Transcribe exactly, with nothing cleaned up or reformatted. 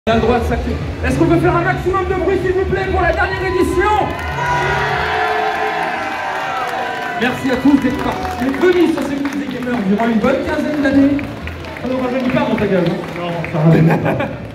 On a le droit de s'activer. Est-ce qu'on peut faire un maximum de bruit s'il vous plaît pour la dernière édition? Merci à tous d'être partis, d'être venus sur ces Quiz des Gamers durant une bonne quinzaine d'années. Ça ne rajeunit pas dans ta gueule, hein? Non, ça rajeunit pas.